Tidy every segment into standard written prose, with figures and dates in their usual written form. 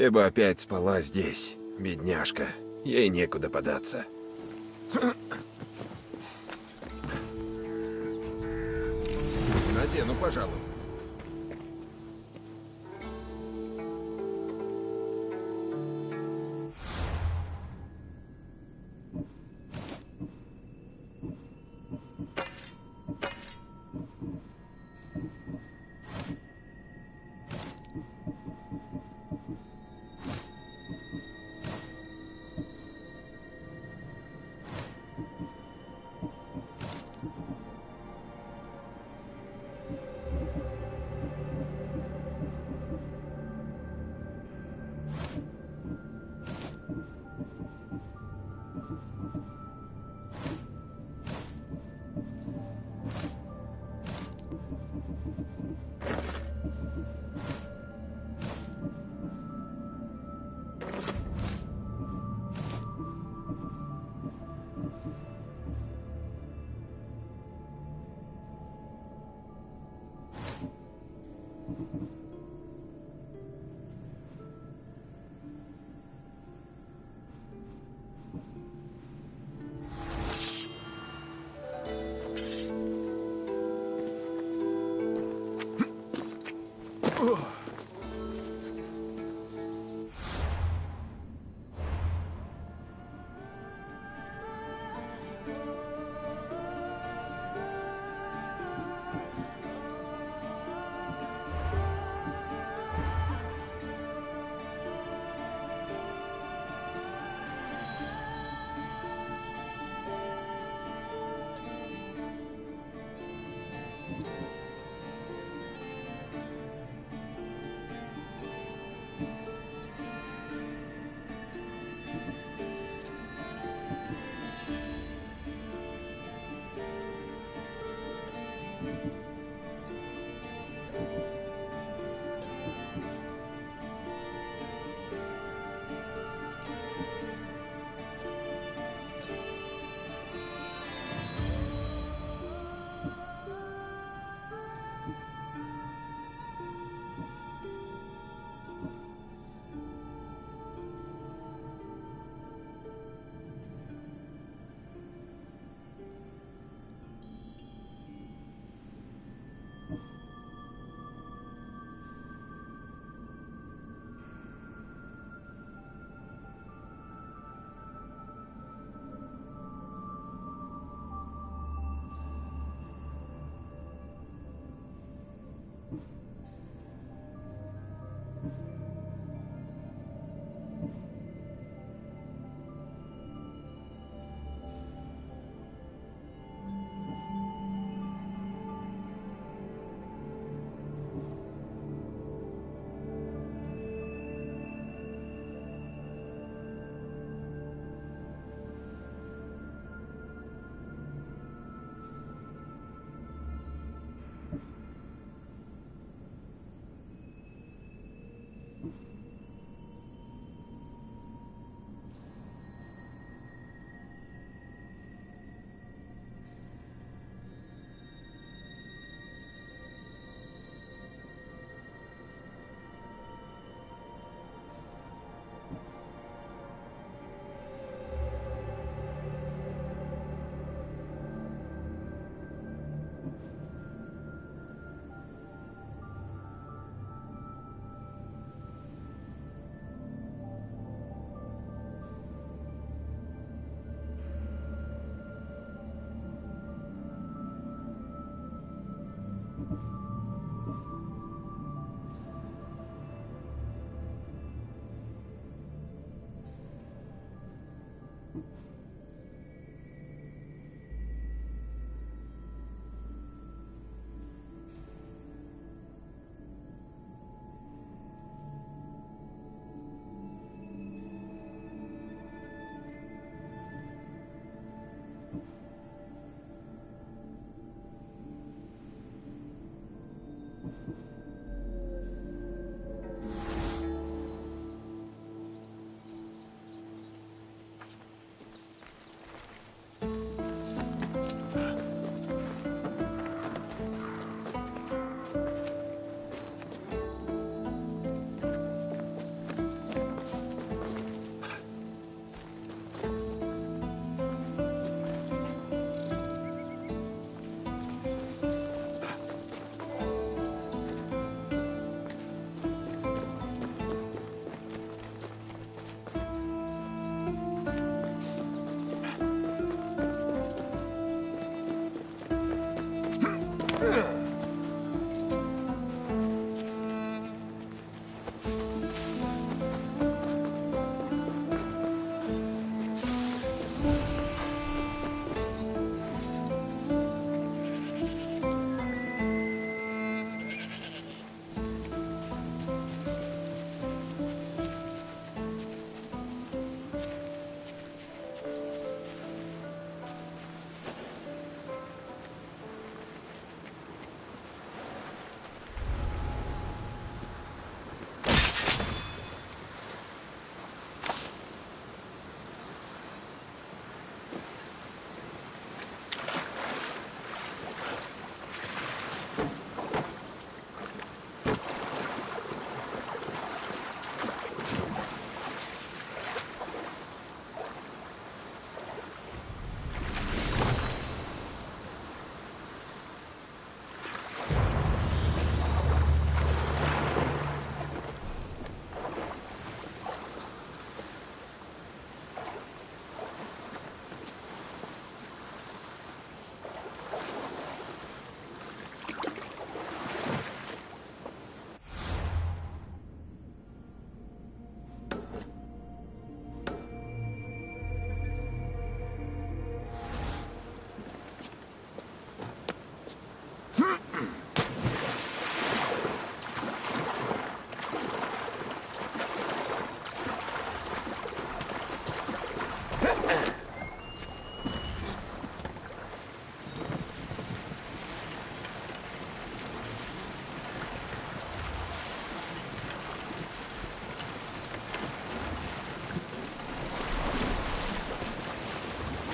Еба опять спала здесь, бедняжка. Ей некуда податься. Надену, пожалуй.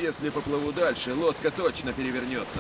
Если поплыву дальше, лодка точно перевернется.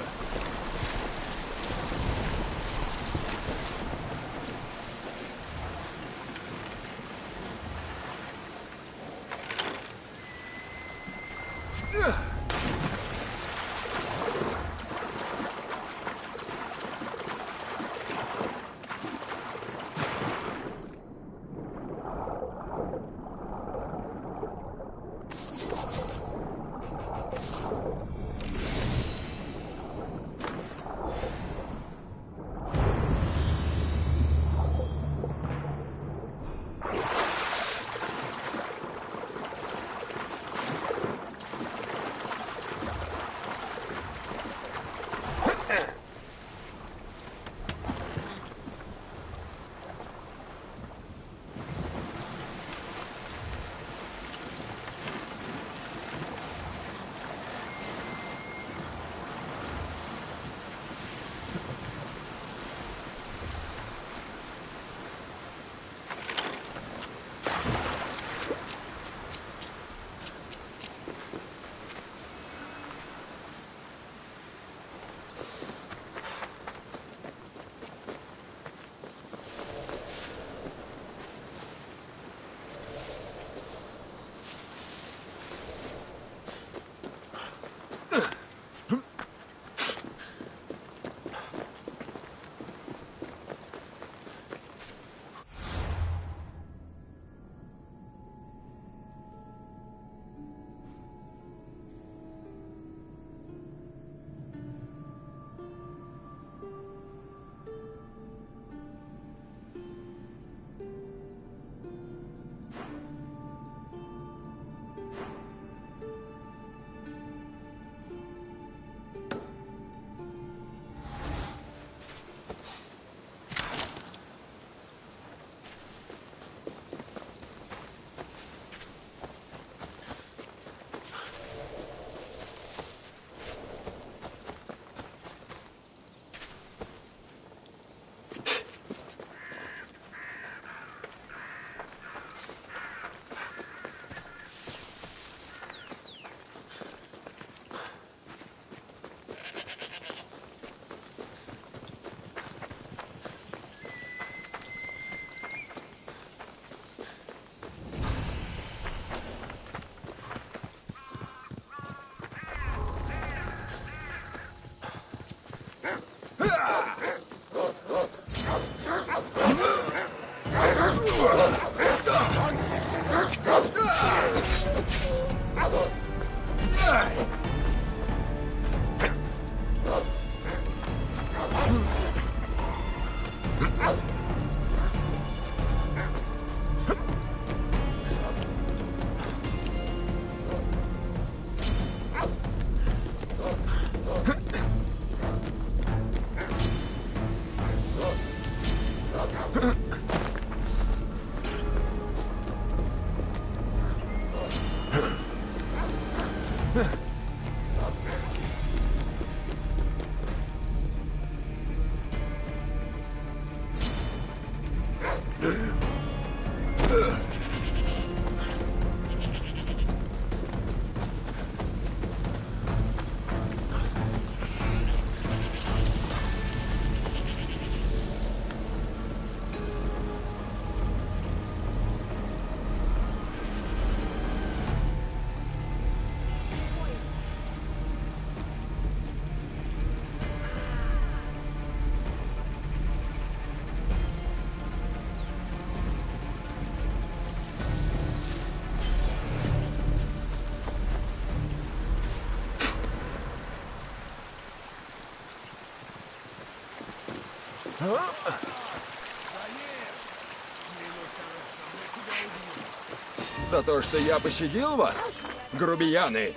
За то, что я пощадил вас, грубияны!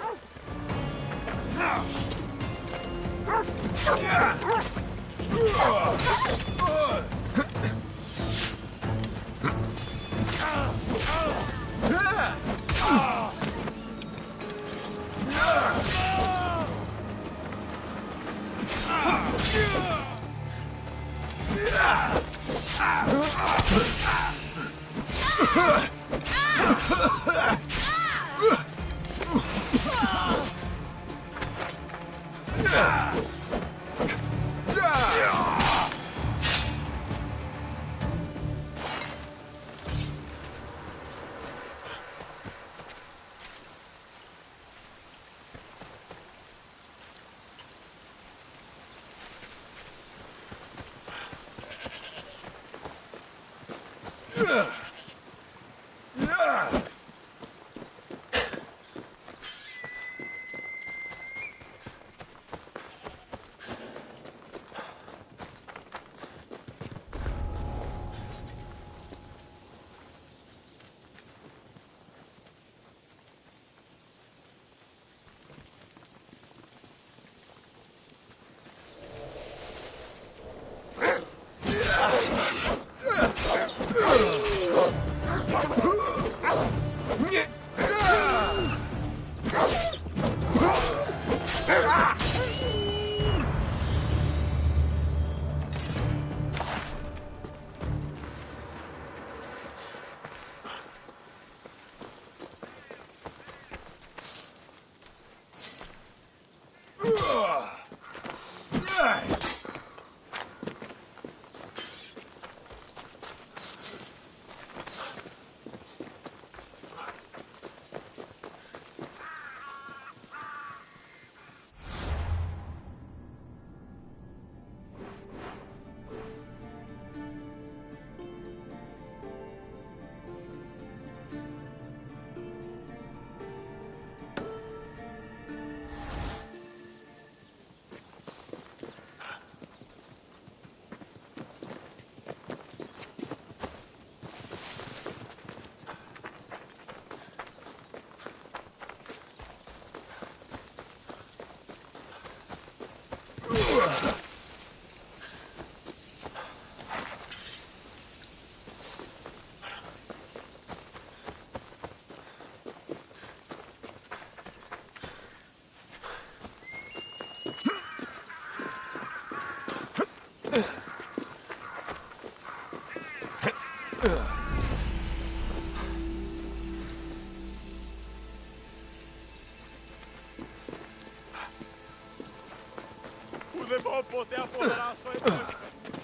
Levou o poder apoderar a sua imagem.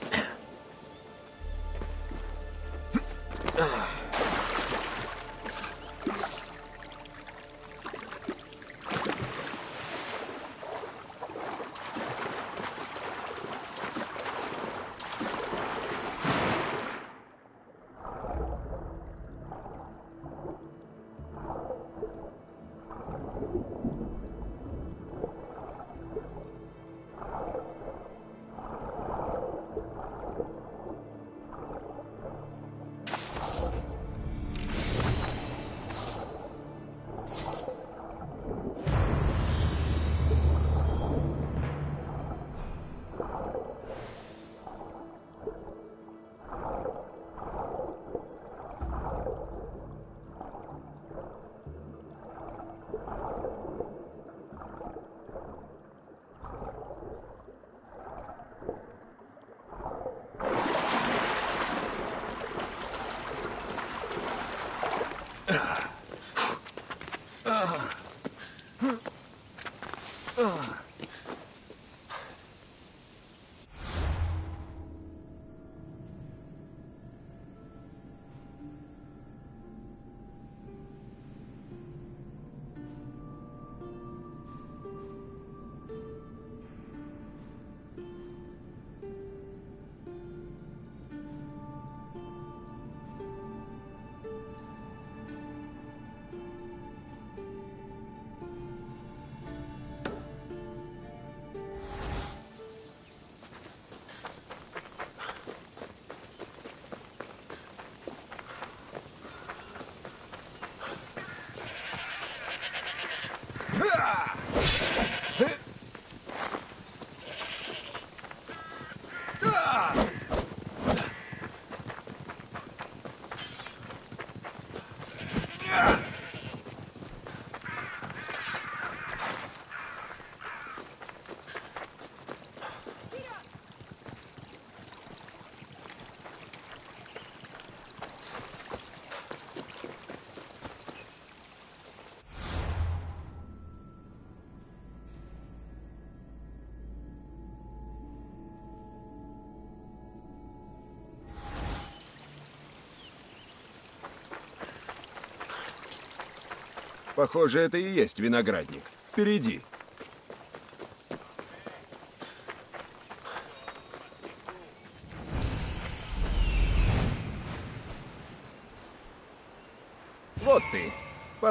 Похоже, это и есть виноградник. Впереди.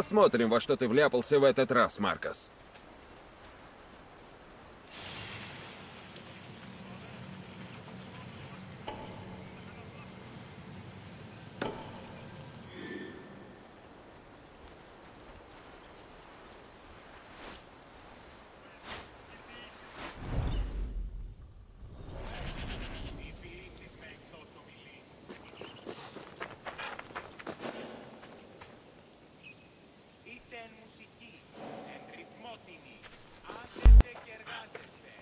Посмотрим, во что ты вляпался в этот раз, Маркос. Iten μουσική, εν ρυθμότιμη, άσετε και εργάζεστε.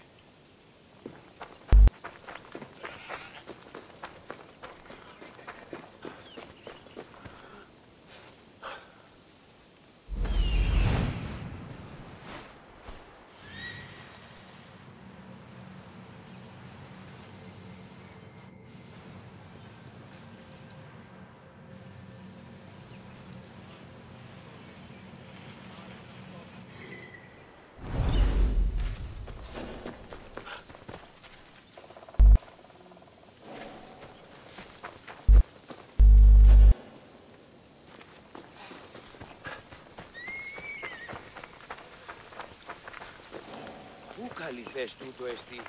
Πού καλή θες τούτο εστί?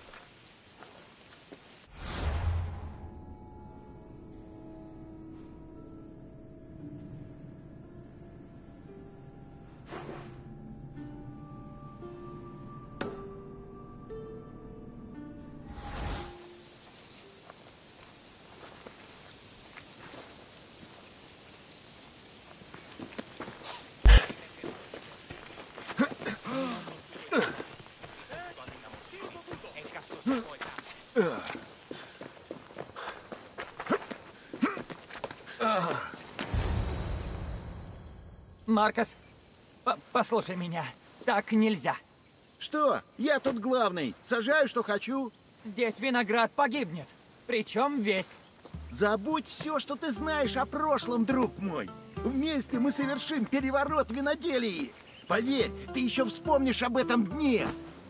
Маркос, послушай меня. Так нельзя. Что? Я тут главный. Сажаю, что хочу. Здесь виноград погибнет. Причем весь. Забудь все, что ты знаешь о прошлом, друг мой. Вместе мы совершим переворот в виноделии. Поверь, ты еще вспомнишь об этом дне.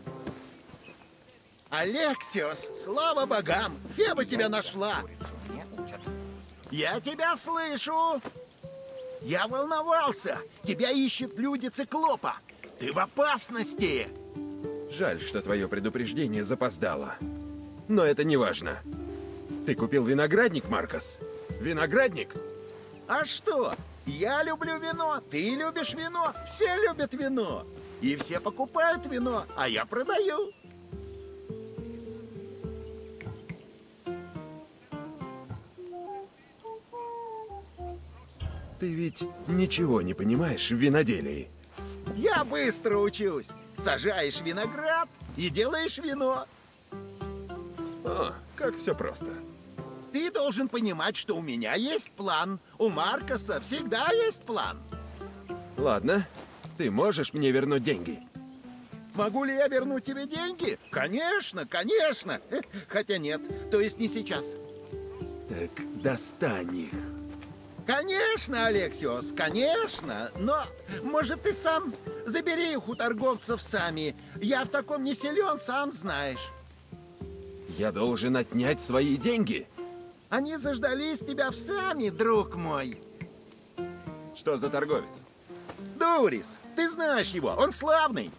Алексиос, слава богам, Феба тебя нашла. Я тебя слышу. Я волновался. Тебя ищут люди Циклопа. Ты в опасности. Жаль, что твое предупреждение запоздало. Но это не важно. Ты купил виноградник, Маркос? Виноградник? А что? Я люблю вино, ты любишь вино, все любят вино. И все покупают вино, а я продаю. Ты ведь ничего не понимаешь в виноделии. Я быстро учусь. Сажаешь виноград и делаешь вино. О, как все просто. Ты должен понимать, что у меня есть план. У Маркоса всегда есть план. Ладно, ты можешь мне вернуть деньги? Могу ли я вернуть тебе деньги? Конечно, конечно. Хотя нет, то есть не сейчас. Так достань их. Конечно, Алексиос, конечно. Но, может, ты сам забери их у торговцев сами. Я в таком не силен, сам знаешь. Я должен отнять свои деньги? Они заждались тебя в сами, друг мой. Что за торговец? Дурис, ты знаешь его, он славный.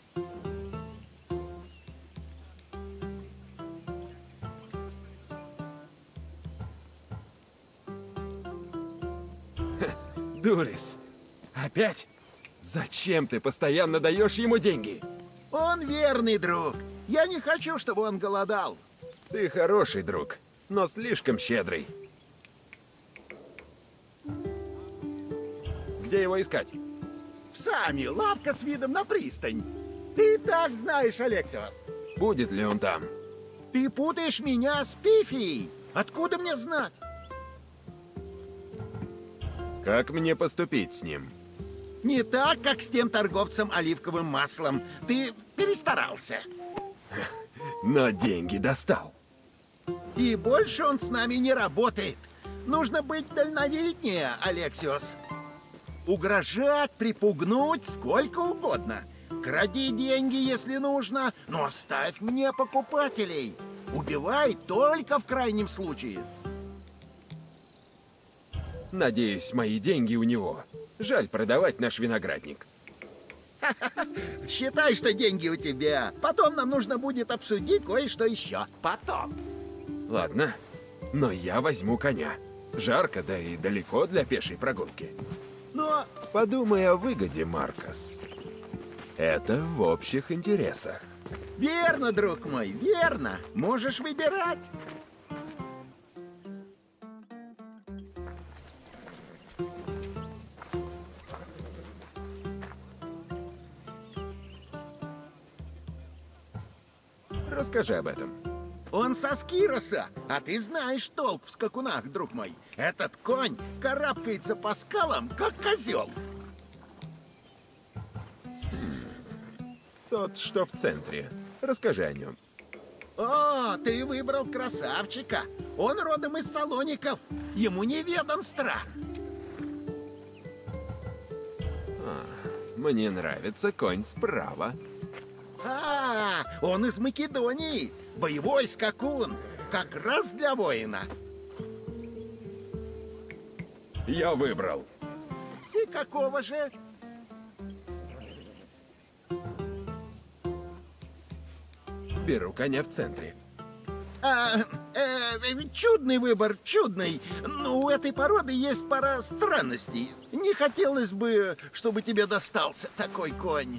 Дурис, опять? Зачем ты постоянно даешь ему деньги? Он верный друг. Я не хочу, чтобы он голодал. Ты хороший друг, но слишком щедрый. Где его искать? В сами, лавка с видом на пристань. Ты и так знаешь, Алексиос. Будет ли он там? Ты путаешь меня с Пифией. Откуда мне знать? Как мне поступить с ним? Не так, как с тем торговцем оливковым маслом. Ты перестарался. Но деньги достал. И больше он с нами не работает. Нужно быть дальновиднее, Алексиос. Угрожать, припугнуть сколько угодно. Кради деньги, если нужно, но оставь мне покупателей. Убивай только в крайнем случае. Надеюсь, мои деньги у него. Жаль продавать наш виноградник. Считай, что деньги у тебя. Потом нам нужно будет обсудить кое-что еще. Потом. Ладно, но я возьму коня. Жарко, да и далеко для пешей прогулки. Но Подумай о выгоде, Маркос. Это в общих интересах. верно, друг мой, верно. Можешь выбирать. Расскажи об этом. Он со Скироса, а ты знаешь толк в скакунах, друг мой. Этот конь карабкается по скалам, как козел. Тот, что в центре. Расскажи о нем. О, ты выбрал красавчика. Он родом из Салоников. Ему неведом страх. Мне нравится конь справа. А, он из Македонии. Боевой скакун. Как раз для воина. Я выбрал. И какого же? Беру коня в центре. Чудный выбор, чудный. Но у этой породы есть пара странностей. Не хотелось бы, чтобы тебе достался такой конь.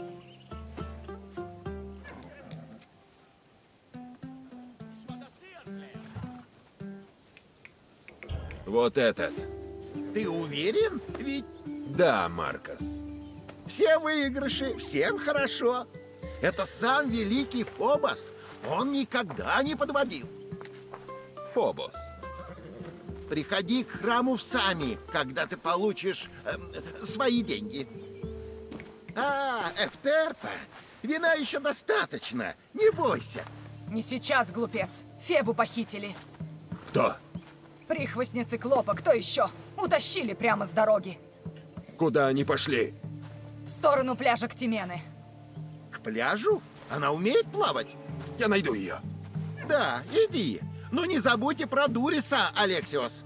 Вот этот. Ты уверен? Ведь Да, Маркос. все выигрыши, всем хорошо. Это сам великий Фобос. Он никогда не подводил. Фобос. Приходи к храму в Сами, когда ты получишь свои деньги. Эфтерпа, вина еще достаточно. Не бойся. Не сейчас, глупец. Фебу похитили. Кто? Прихвостни циклопа, кто еще? Утащили прямо с дороги. Куда они пошли? В сторону пляжа Ктимены. К пляжу? Она умеет плавать? Я найду ее. Да, иди. Но не забудьте про Дуриса, Алексиос.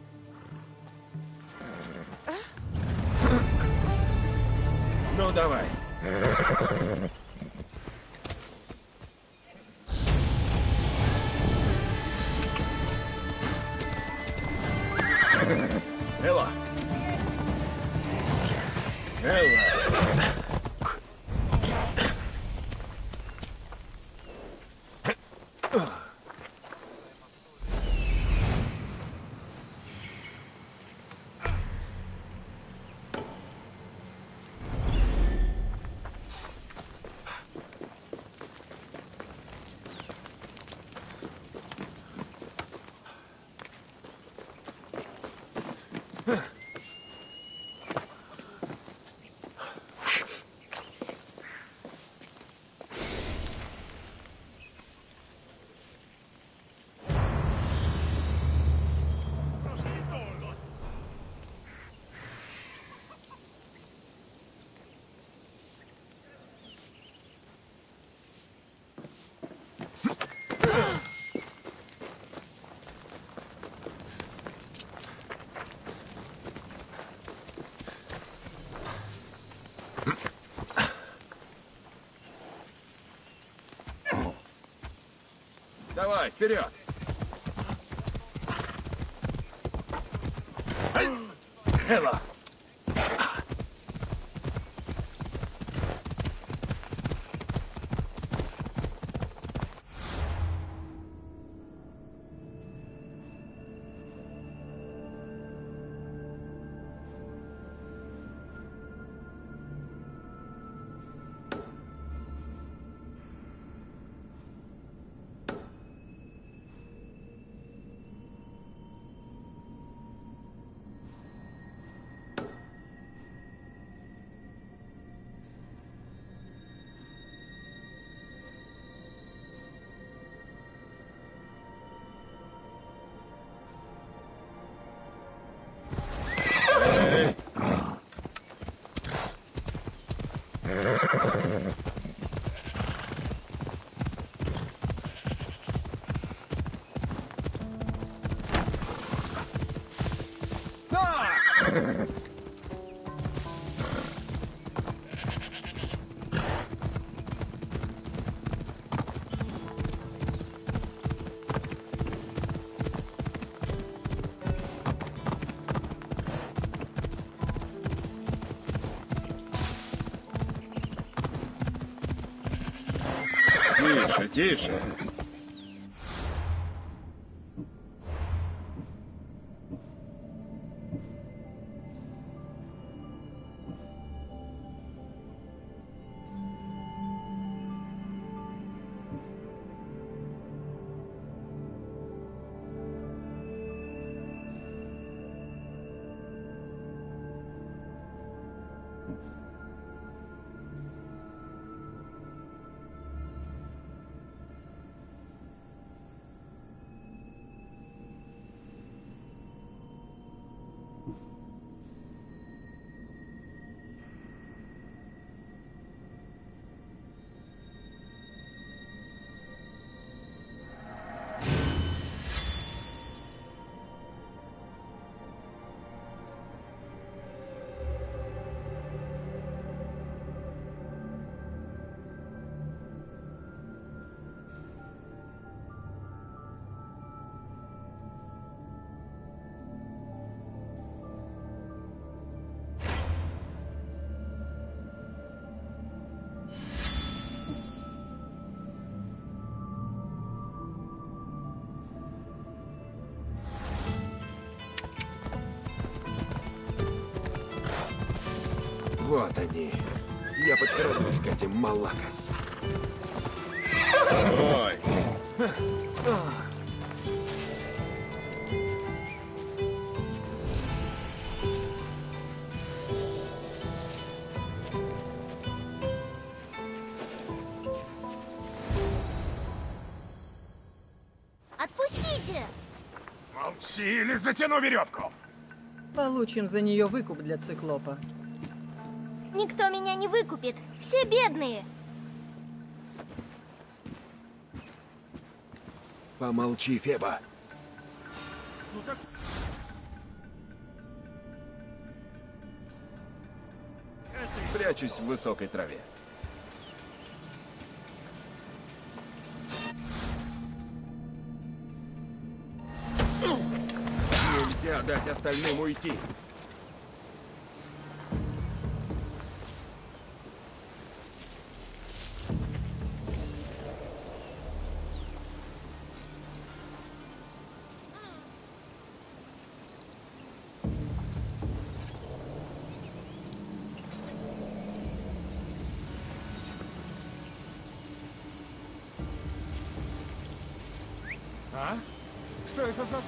Ну, давай. Элла. Элла. Давай, вперед! Элла! Тише, тише. Вот они. Я подкрадусь к этим Малакас. Ой, Отпустите! молчи или затяну веревку. Получим за нее выкуп для циклопа. Никто меня не выкупит. Все бедные. Помолчи, Феба. Спрячусь в высокой траве. Нельзя дать остальным уйти. А? Что это за...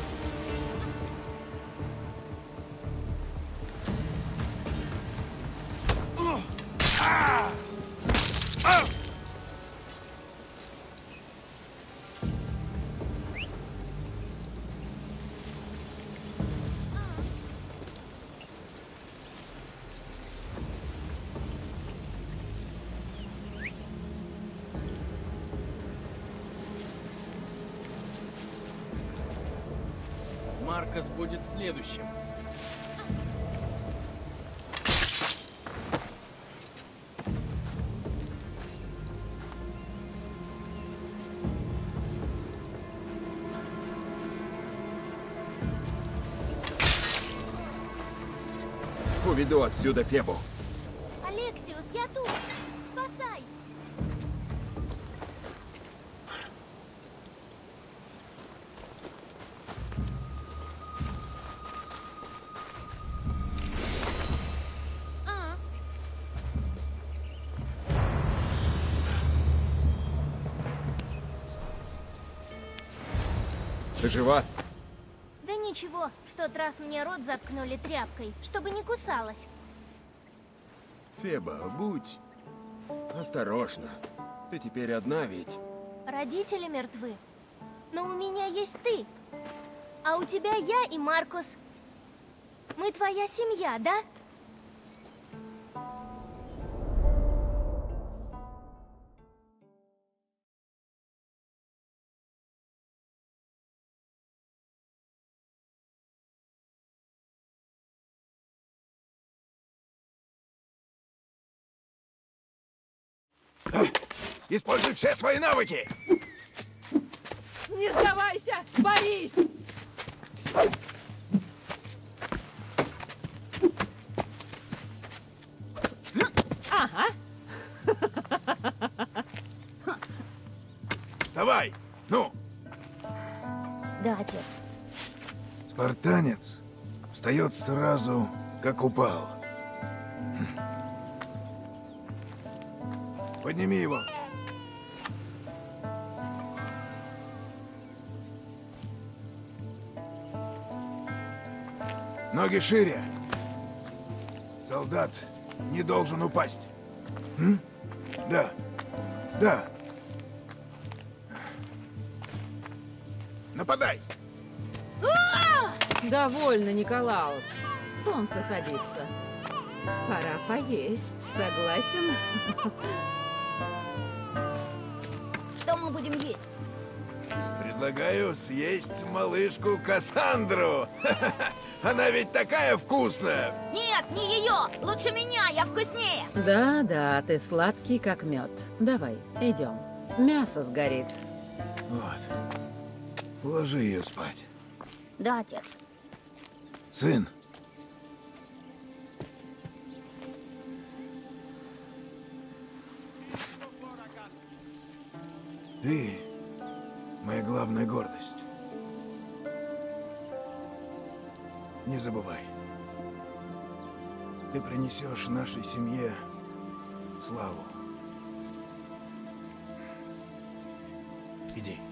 Маркос будет следующим. Уведу отсюда Фебу. Алексиус, я тут. Спасай. А, Ты жива? да ничего, в тот раз мне рот заткнули тряпкой, чтобы не кусалась. Феба, будь осторожна. Ты теперь одна ведь. Родители мертвы. Но у меня есть ты. А у тебя я и Маркус. Мы твоя семья, да? Используй все свои навыки! Не сдавайся! Борись! Ага. Давай! Ну! Да, отец. Спартанец встает сразу, как упал. Подними его. Ноги шире. Солдат не должен упасть. Да. Да. Нападай! Довольно, Николаус. Солнце садится. Пора поесть, согласен? Что мы будем есть? Предлагаю съесть малышку Кассандру. Она ведь такая вкусная. Нет, не ее! Лучше меня, я вкуснее! Да, ты сладкий, как мед. Давай, идем. Мясо сгорит. Вот. Уложи ее спать. Да, отец. Сын. Ты моя главная гордость. Не забывай. Ты принесешь нашей семье славу. Иди.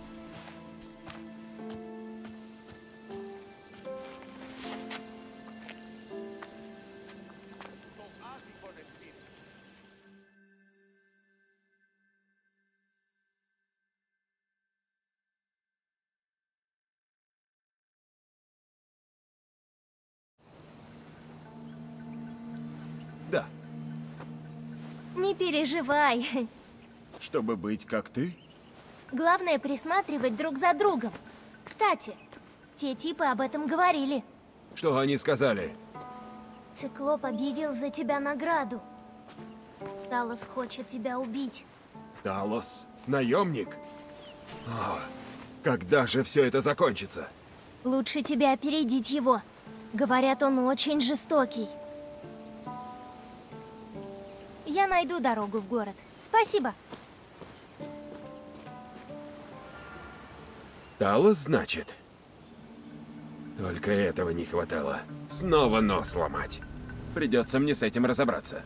Да. Не переживай. Чтобы быть как ты? Главное присматривать друг за другом. Кстати, те типы об этом говорили. Что они сказали? Циклоп объявил за тебя награду. Талос хочет тебя убить. Талос? Наемник? О, когда же все это закончится? Лучше тебе опередить его. Говорят, он очень жестокий. Я найду дорогу в город. Спасибо. Талос, значит? Только этого не хватало. Снова нос ломать. Придется мне с этим разобраться.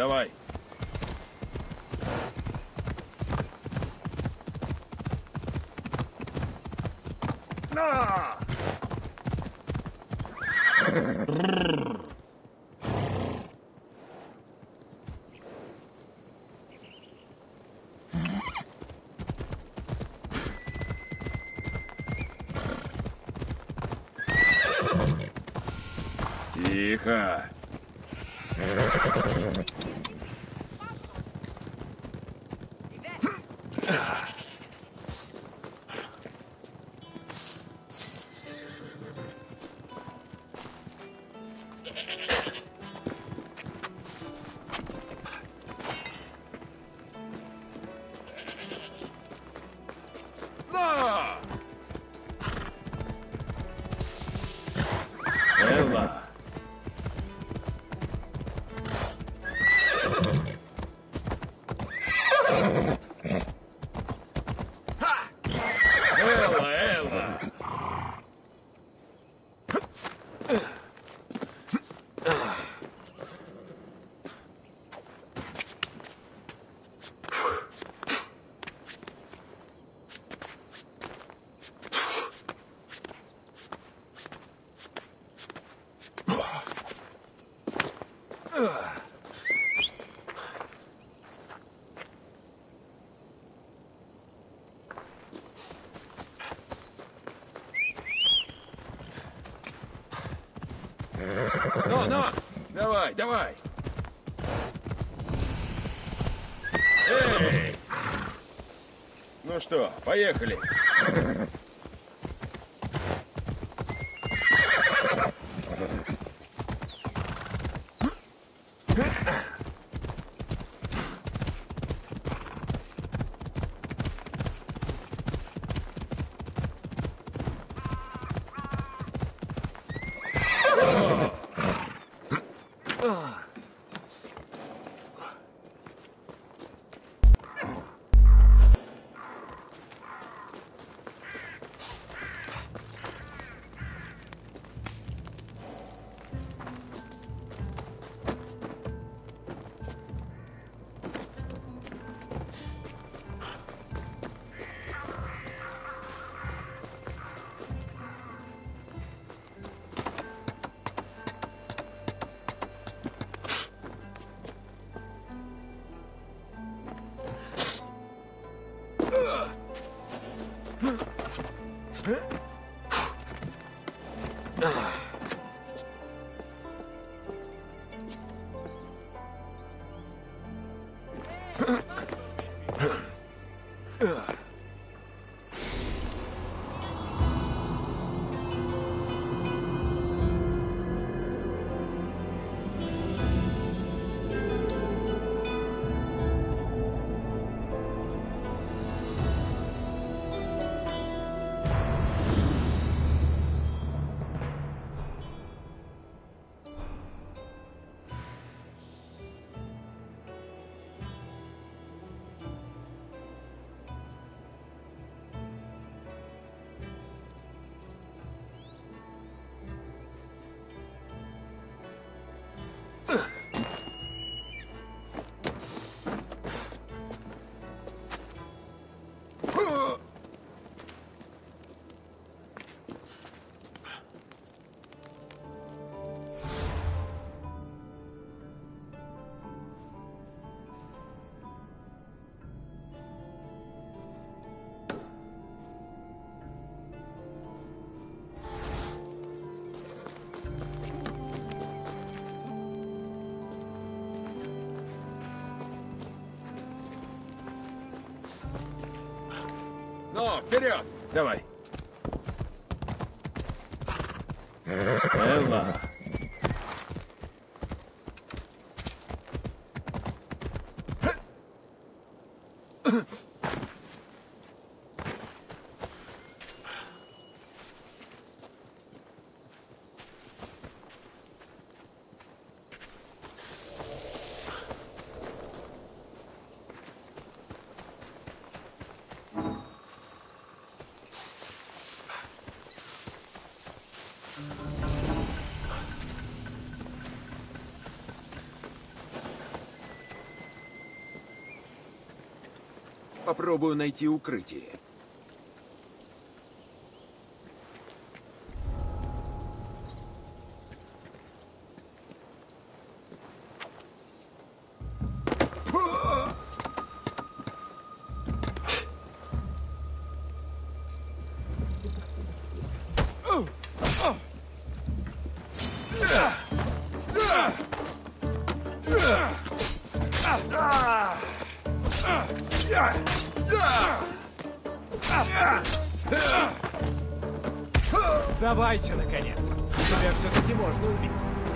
давай. На! Тихо. На! Элла. Элла, Элла. Ну, давай, давай. Эй! Ну что, поехали. Ну, вперед! Давай. Элла. Попробую найти укрытие. Сдавайся, наконец. Тебя все-таки можно убить.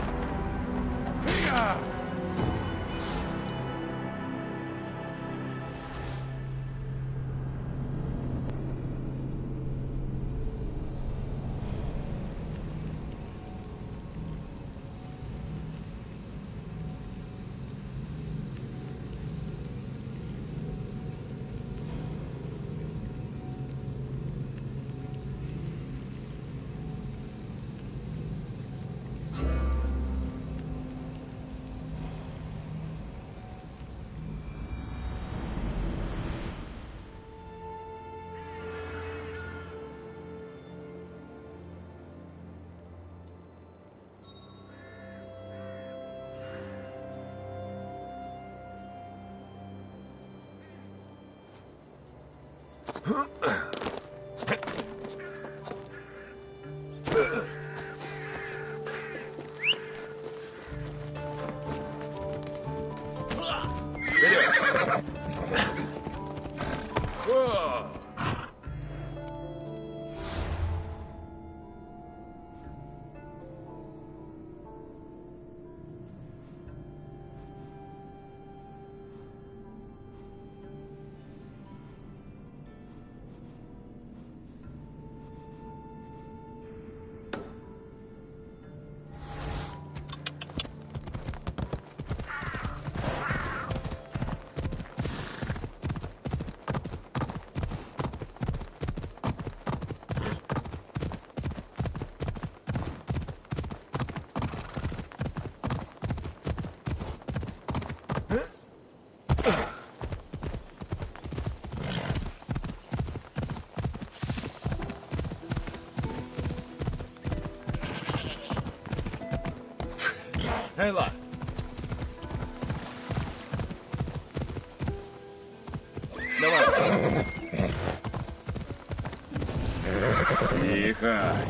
Эйла! Давай! Тихо!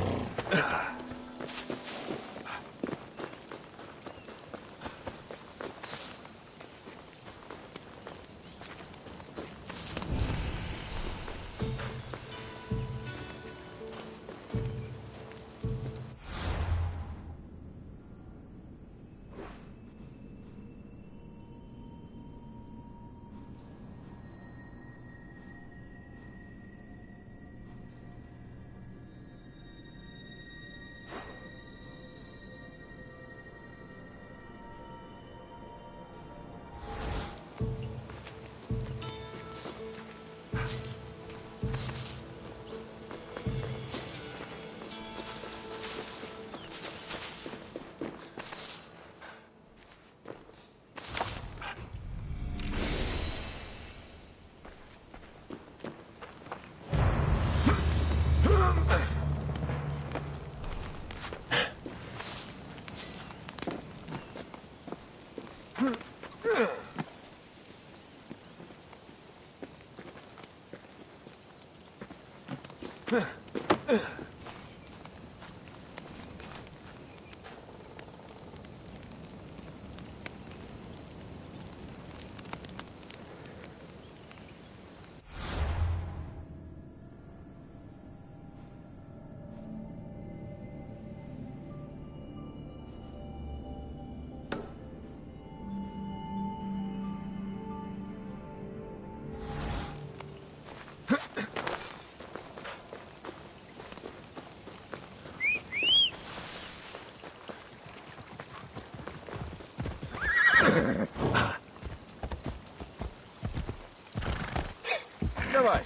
Давай!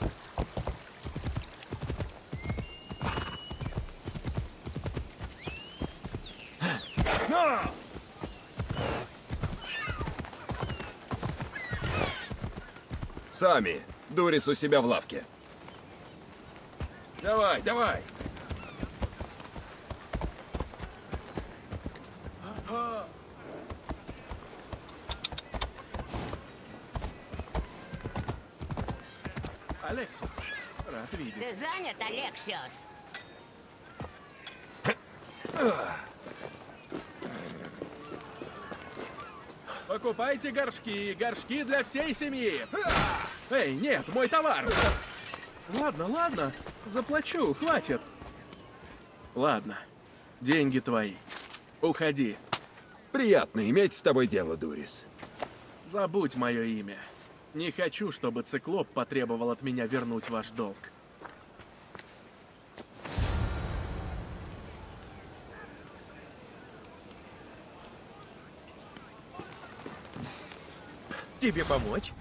Сами, Дурис у себя в лавке. Давай, давай! Алексис, рад видеть. Ты занят, Алексиос? Покупайте горшки, горшки для всей семьи. Эй, нет, мой товар. Ладно, ладно, заплачу, хватит. Ладно, деньги твои. Уходи. Приятно иметь с тобой дело, Дурис. Забудь мое имя. Не хочу, чтобы Циклоп потребовал от меня вернуть ваш долг. Тебе помочь?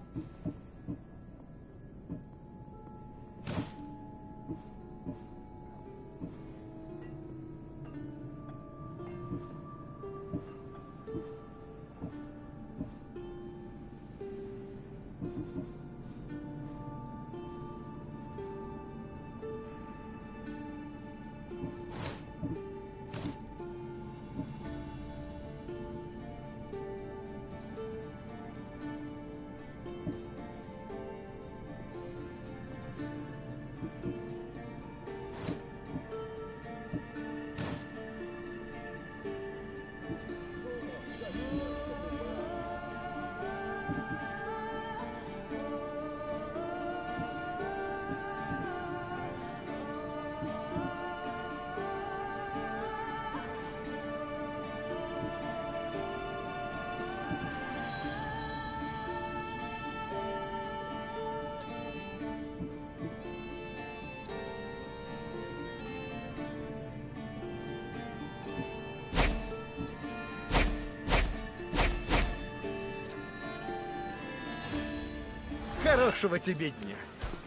Хорошего тебе дня.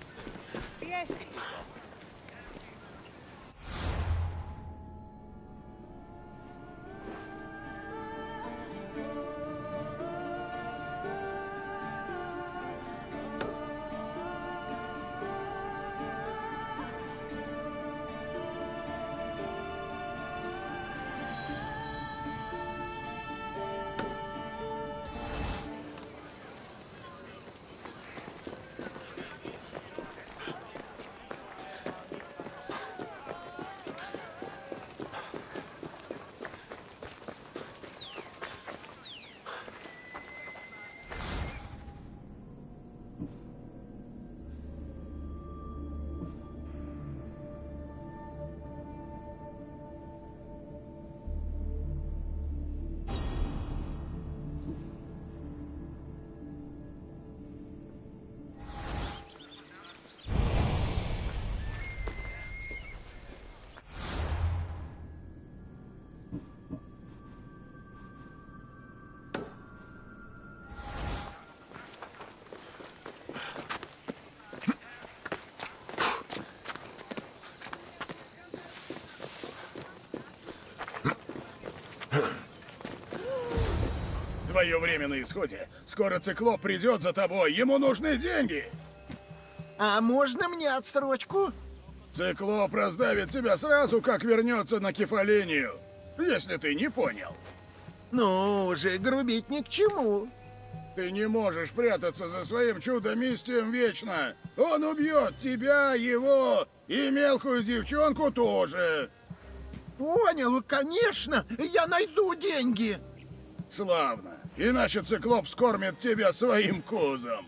Твое время на исходе. Скоро Циклоп придет за тобой. Ему нужны деньги. А можно мне отсрочку? Циклоп раздавит тебя сразу, как вернется на Кефалению. Если ты не понял. Ну, уже грубить ни к чему. Ты не можешь прятаться за своим чудо-мистием вечно. Он убьет тебя, его и мелкую девчонку тоже. Понял, конечно. Я найду деньги. Славно. Иначе Циклоп скормит тебя своим козом.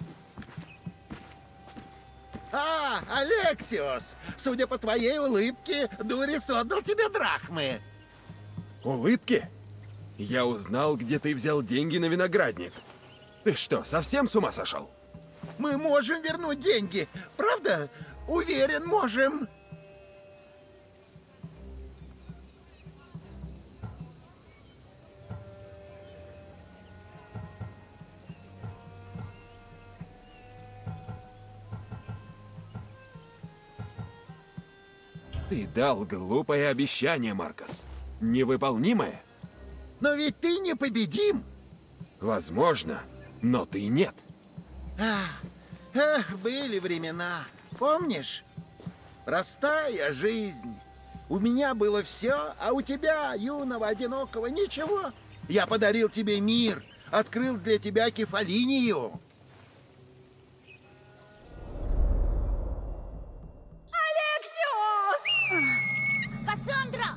А, Алексиос, судя по твоей улыбке, Дурис отдал тебе драхмы. Улыбки? Я узнал, где ты взял деньги на виноградник. Ты что, совсем с ума сошел? Мы можем вернуть деньги, правда? Уверен, можем. Ты дал глупое обещание, Маркос. Невыполнимое. Но ведь ты непобедим. Возможно, но ты нет. Эх, были времена. Помнишь? Простая жизнь. У меня было все, а у тебя, юного, одинокого, ничего. Я подарил тебе мир, открыл для тебя Кефалинию. Алексиос! Кассандра!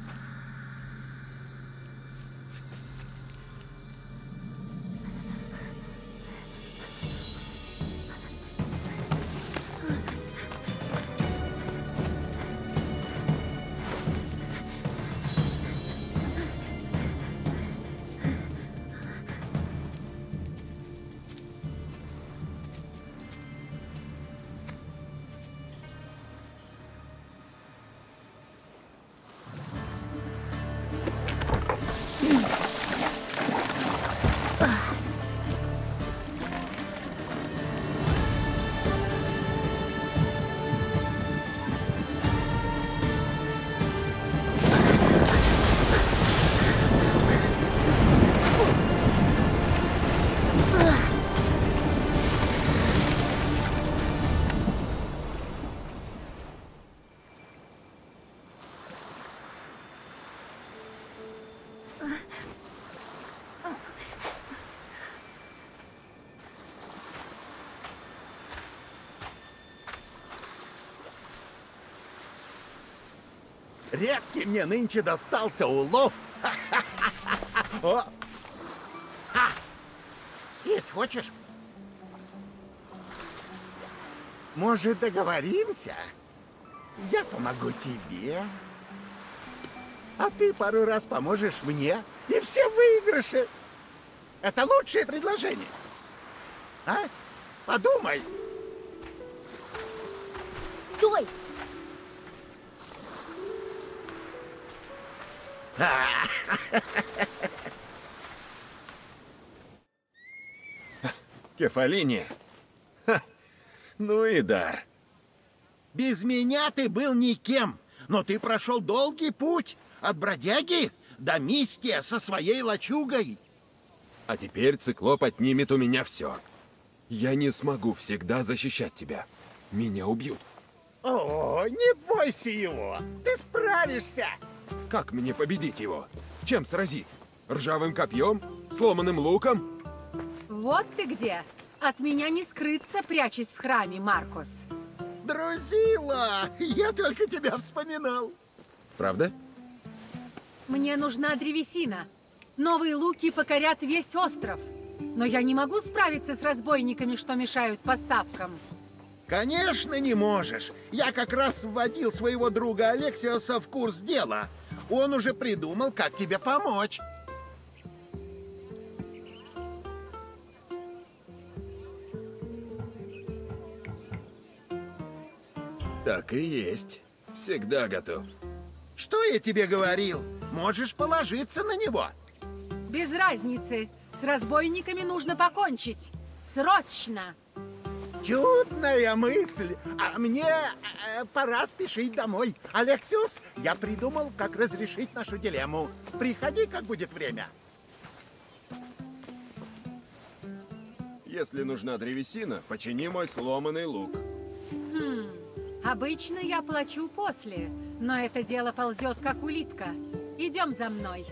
Редкий мне нынче достался улов. О! Ха! Есть хочешь? Может, договоримся? Я помогу тебе, а ты пару раз поможешь мне, и все выигрыши. Это лучшее предложение. А? Подумай. Стой! Кефалиния. Ха, ну и дар. Без меня ты был никем, но ты прошел долгий путь от бродяги до Мистия со своей лачугой. А теперь циклоп отнимет у меня все. Я не смогу всегда защищать тебя. Меня убьют. О, не бойся его, ты справишься. Как мне победить его? Чем сразить? Ржавым копьем? Сломанным луком? Вот ты где. От меня не скрыться, прячась в храме, Маркус. Друзила, я только тебя вспоминал. Правда? Мне нужна древесина. Новые луки покорят весь остров. Но я не могу справиться с разбойниками, что мешают поставкам. Конечно, не можешь. Я как раз вводил своего друга Алексиоса в курс дела. Он уже придумал, как тебе помочь. Так и есть. Всегда готов. Что я тебе говорил? Можешь положиться на него. Без разницы. С разбойниками нужно покончить. Срочно! Чудная мысль. А мне пора спешить домой. Алексиос, я придумал, как разрешить нашу дилемму. Приходи, как будет время. Если нужна древесина, почини мой сломанный лук. Обычно я плачу после, но это дело ползет, как улитка. Идем за мной.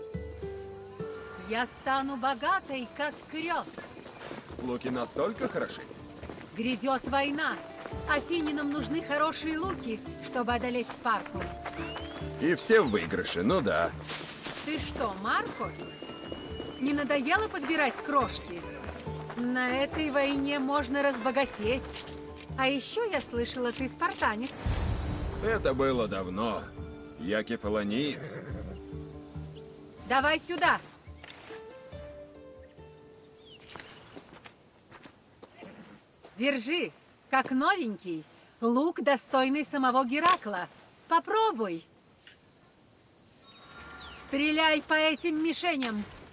Я стану богатой, как Крёс. Луки настолько хороши? Грядет война. Афининам нужны хорошие луки, чтобы одолеть Спарту. И все в выигрыше, ну да. Ты что, Маркус? Не надоело подбирать крошки? На этой войне можно разбогатеть. А еще я слышала, ты спартанец. Это было давно. Я кефалониец. Давай сюда. Держи, как новенький. Лук, достойный самого Геракла. Попробуй. Стреляй по этим мишеням.